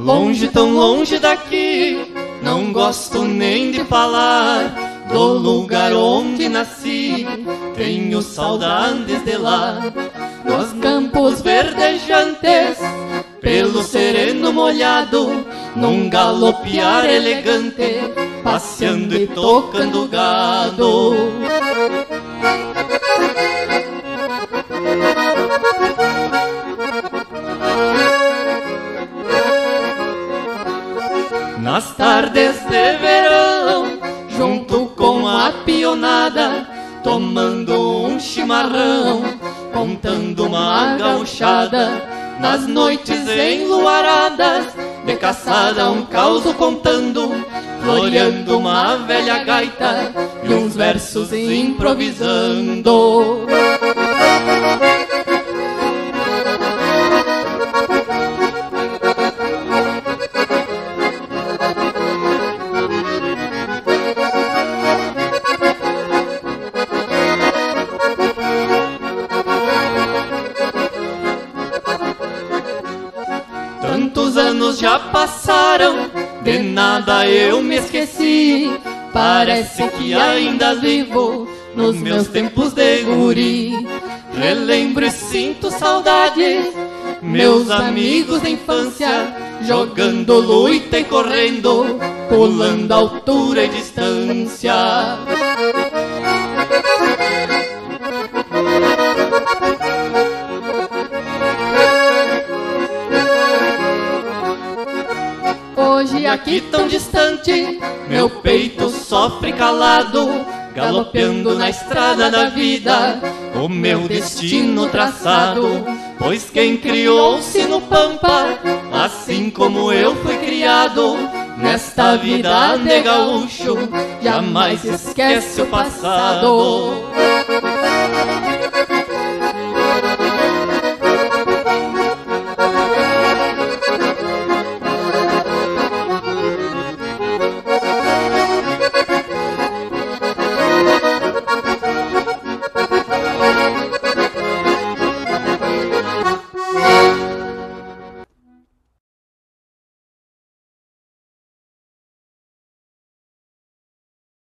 longe, tão longe daqui, não gosto nem de falar do lugar onde nasci. Tenho saudades de lá, nos campos verdejantes, pelo sereno molhado, num galopear elegante, passeando e tocando gado. Nas tardes de verão, junto com a pionada, tomando um chimarrão, contando uma gauchada. Nas noites enluaradas, de caçada um causo contando, floreando uma velha gaita e uns versos improvisando. Tantos anos já passaram, de nada eu me esqueci. Parece que ainda vivo nos meus tempos de guri. Relembro e sinto saudade, meus amigos de infância, jogando luta e correndo, pulando altura e distância. Hoje aqui tão distante, meu peito sofre calado, galopeando na estrada da vida, o meu destino traçado. Pois quem criou-se no pampa, assim como eu fui criado, nesta vida de gaúcho, jamais esquece o passado.